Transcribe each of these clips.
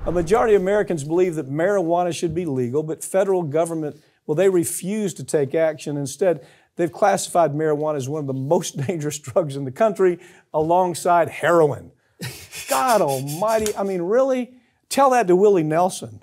A majority of Americans believe that marijuana should be legal, but federal government, well, they refuse to take action. Instead, they've classified marijuana as one of the most dangerous drugs in the country, alongside heroin. God almighty, I mean, really? Tell that to Willie Nelson.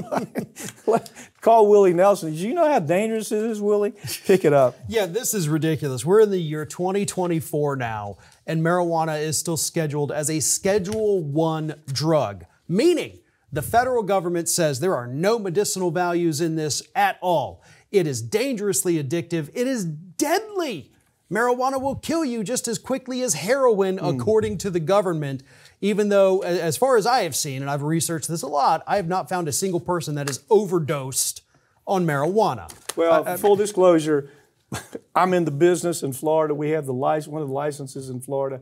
Call Willie Nelson. Do you know how dangerous it is, Willie? Pick it up. Yeah, this is ridiculous. We're in the year 2024 now, and marijuana is still scheduled as a Schedule I drug, meaning the federal government says there are no medicinal values in this at all. It is dangerously addictive. It is deadly. Marijuana will kill you just as quickly as heroin, according to the government, even though, as far as I have seen, and I've researched this a lot, I have not found a single person that is overdosed on marijuana. Well, full disclosure, I'm in the business in Florida. We have one of the licenses in Florida.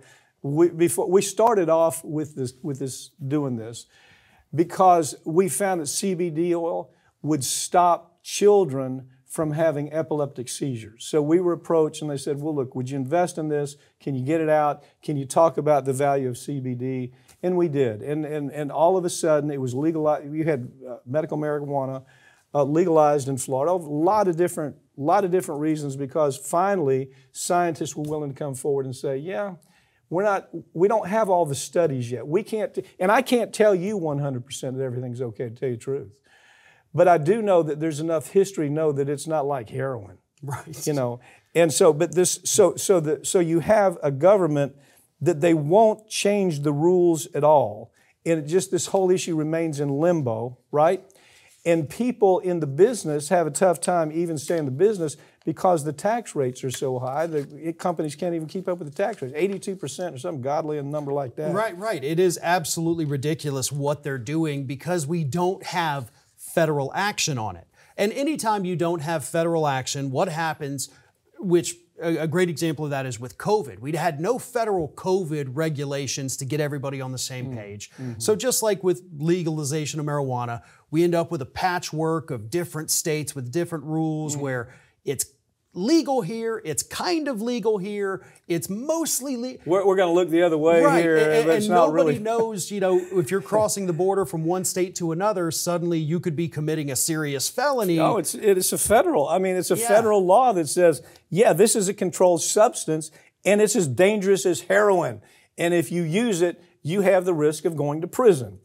We started off with doing this because we found that CBD oil would stop children from having epileptic seizures. So we were approached and they said, well, look, would you invest in this? Can you get it out? Can you talk about the value of CBD? And we did. And all of a sudden it was legalized. You had medical marijuana legalized in Florida. A lot of different reasons, because finally scientists were willing to come forward and say, yeah, we don't have all the studies yet. We can't, and I can't tell you 100% that everything's okay, to tell you the truth. But I do know that there's enough history to know that it's not like heroin, right? You know, and so, but this, so you have a government that they won't change the rules at all, and this whole issue remains in limbo, right? And people in the business have a tough time even staying in the business because the tax rates are so high. The companies can't even keep up with the tax rates, 82% or some godly number like that. Right. It is absolutely ridiculous what they're doing because we don't have federal action on it. And anytime you don't have federal action, what happens, which a great example of that is with COVID. We had no federal COVID regulations to get everybody on the same page. So just like with legalization of marijuana, we end up with a patchwork of different states with different rules where it's legal here, it's kind of legal here, it's mostly legal. We're going to look the other way here. And nobody knows, you know, if you're crossing the border from one state to another, suddenly you could be committing a serious felony. No, it's a federal. I mean, it's a federal law that says, yeah, this is a controlled substance and it's as dangerous as heroin. And if you use it, you have the risk of going to prison.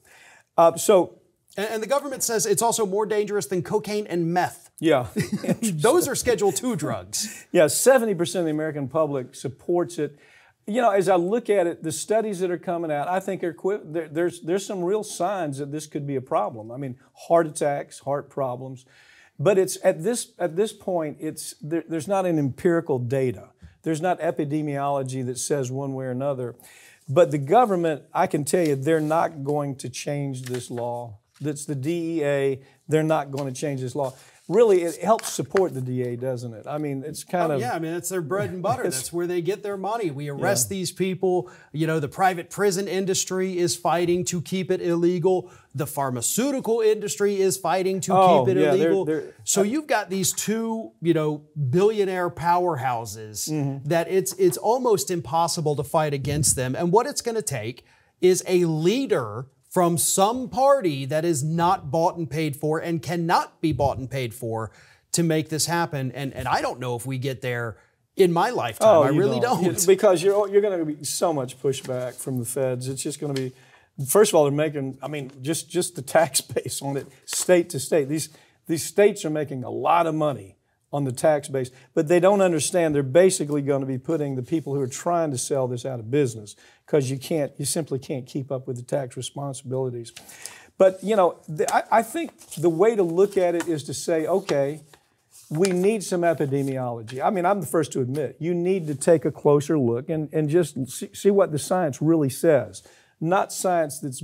And the government says it's also more dangerous than cocaine and meth. Yeah. Those are Schedule II drugs. Yeah, 70% of the American public supports it. You know, as I look at it, the studies that are coming out, I think there's some real signs that this could be a problem. I mean, heart attacks, heart problems. But it's at this point, there's not an empirical data. There's not epidemiology that says one way or another. But the government, I can tell you, they're not going to change this law. That's the DEA. They're not going to change this law. Really, it helps support the DEA, doesn't it? I mean, it's kind of... Yeah, I mean, it's their bread and butter. That's where they get their money. We arrest these people. You know, the private prison industry is fighting to keep it illegal. The pharmaceutical industry is fighting to keep it illegal. So you've got these two, you know, billionaire powerhouses that it's almost impossible to fight against them. And what it's going to take is a leader from some party that is not bought and paid for and cannot be bought and paid for to make this happen. And I don't know if we get there in my lifetime. I really don't. Because you're going to be so much pushback from the feds. It's just going to be, first of all, they're making, I mean, just the tax base on it, state to state. These states are making a lot of money on the tax base, but they don't understand they're basically going to be putting the people who are trying to sell this out of business because you simply can't keep up with the tax responsibilities. But, you know, I think the way to look at it is to say, okay, we need some epidemiology. I mean, I'm the first to admit, you need to take a closer look and just see what the science really says, not science that's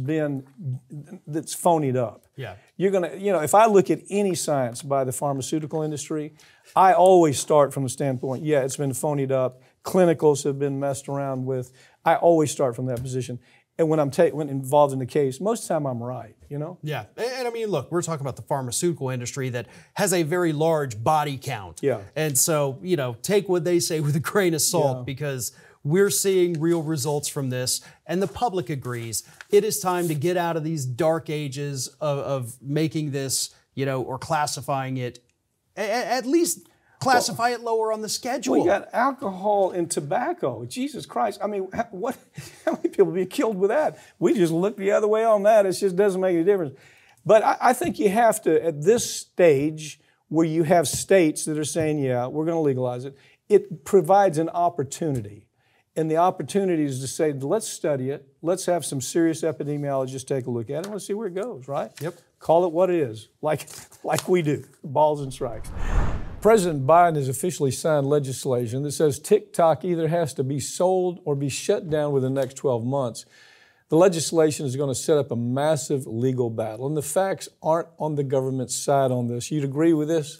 phonied up. Yeah. You're going to, you know, if I look at any science by the pharmaceutical industry, I always start from the standpoint, yeah, it's been phonied up. Clinicals have been messed around with. I always start from that position. And when when involved in the case, most of the time I'm right, you know? Yeah, and I mean, look, we're talking about the pharmaceutical industry that has a very large body count. Yeah. And so, you know, take what they say with a grain of salt because We're seeing real results from this, and the public agrees. It is time to get out of these dark ages of making this, or classifying it, at least classify it lower on the schedule. We got alcohol and tobacco. Jesus Christ. I mean, how many people be killed with that? We just look the other way on that. It just doesn't make any difference. But I think you have to, at this stage where you have states that are saying, yeah, we're going to legalize it, it provides an opportunity. And the opportunity is to say, let's study it. Let's have some serious epidemiologists take a look at it. Let's see where it goes, right? Yep. Call it what it is, like we do, balls and strikes. President Biden has officially signed legislation that says TikTok either has to be sold or be shut down within the next 12 months. The legislation is going to set up a massive legal battle, and the facts aren't on the government's side on this. You'd agree with this?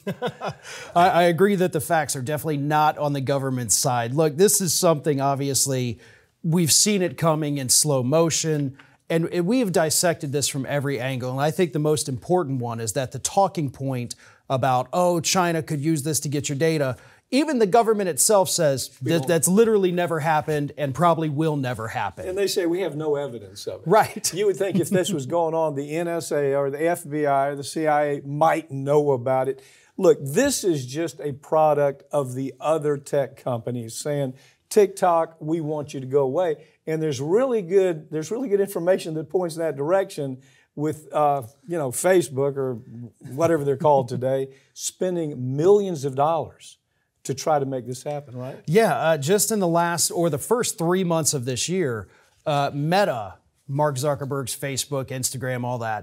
I agree that the facts are definitely not on the government's side. Look, this is something, obviously, we've seen it coming in slow motion, and we have dissected this from every angle. And I think the most important one is that the talking point about, China could use this to get your data, even the government itself says that that's literally never happened and probably will never happen. And they say we have no evidence of it. Right. You would think if this was going on, the NSA or the FBI or the CIA might know about it. Look, this is just a product of the other tech companies saying, TikTok, we want you to go away. And there's really good information that points in that direction with Facebook or whatever they're called today, spending millions of dollars to try to make this happen, right? Yeah, just in the first 3 months of this year, Meta, Mark Zuckerberg's Facebook, Instagram, all that,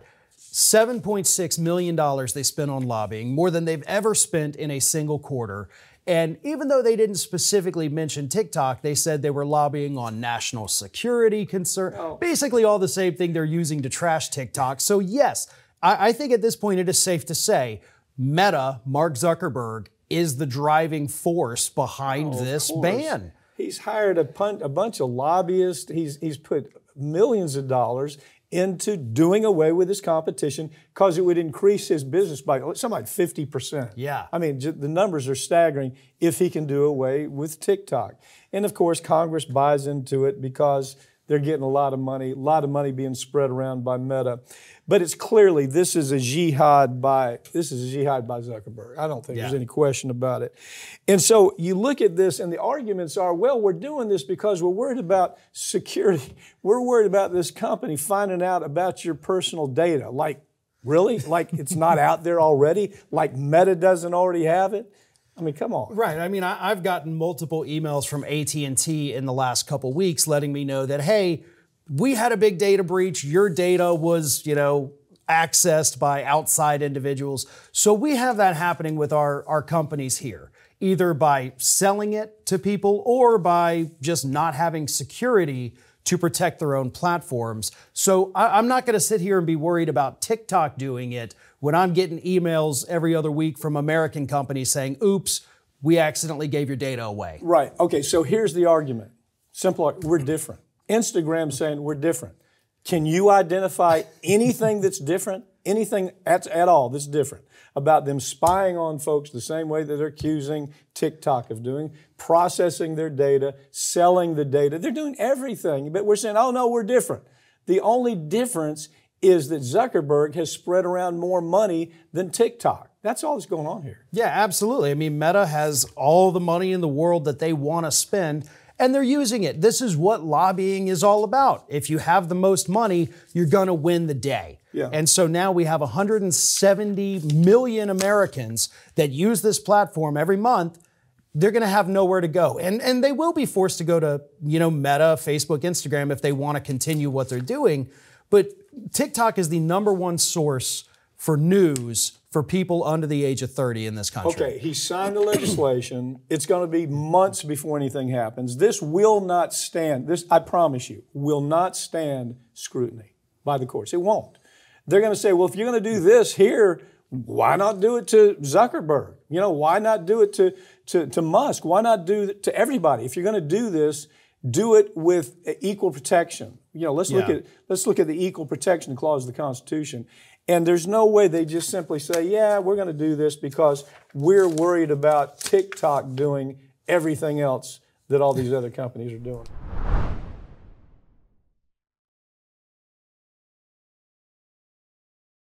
$7.6 million they spent on lobbying, more than they've ever spent in a single quarter. And even though they didn't specifically mention TikTok, they said they were lobbying on national security concern, basically all the same thing they're using to trash TikTok. So yes, I think at this point it is safe to say Meta, Mark Zuckerberg, is the driving force behind this ban. He's hired a bunch of lobbyists. He's put millions of dollars into doing away with his competition because it would increase his business by something like 50%. Yeah. I mean, the numbers are staggering if he can do away with TikTok. And of course, Congress buys into it because they're getting a lot of money being spread around by Meta. But it's clearly, this is a jihad by Zuckerberg. I don't think there's any question about it. And so you look at this and the arguments are, well, we're doing this because we're worried about security. We're worried about this company finding out about your personal data. Like, really? Like it's not out there already? Like Meta doesn't already have it? I mean, come on. Right. I mean, I've gotten multiple emails from AT&T in the last couple weeks letting me know that, hey, we had a big data breach. Your data was, accessed by outside individuals. So we have that happening with our companies here, either by selling it to people or by just not having security to protect their own platforms. So I'm not going to sit here and be worried about TikTok doing it when I'm getting emails every other week from American companies saying, oops, we accidentally gave your data away. Right. Okay, so here's the argument. Simple, we're different. Instagram saying we're different. Can you identify anything that's different? Anything at all that's different about them spying on folks the same way that they're accusing TikTok of doing, processing their data, selling the data. They're doing everything, but we're saying, oh no, we're different. The only difference is that Zuckerberg has spread around more money than TikTok. That's all that's going on here. Yeah, absolutely. I mean, Meta has all the money in the world that they want to spend, and they're using it. This is what lobbying is all about. If you have the most money, you're going to win the day. Yeah. And so now we have 170 million Americans that use this platform every month. They're going to have nowhere to go. And they will be forced to go to, Meta, Facebook, Instagram if they want to continue what they're doing. But TikTok is the #1 source for news for people under the age of 30 in this country. Okay, he signed the legislation. It's going to be months before anything happens. This will not stand, I promise you, will not stand scrutiny by the courts. It won't. They're going to say, well, if you're going to do this here, why not do it to Zuckerberg? Why not do it to Musk? Why not do it to everybody? If you're going to do this, do it with equal protection. Let's look at the equal protection clause of the Constitution. And there's no way they just simply say, yeah, we're going to do this because we're worried about TikTok doing everything else that all these other companies are doing.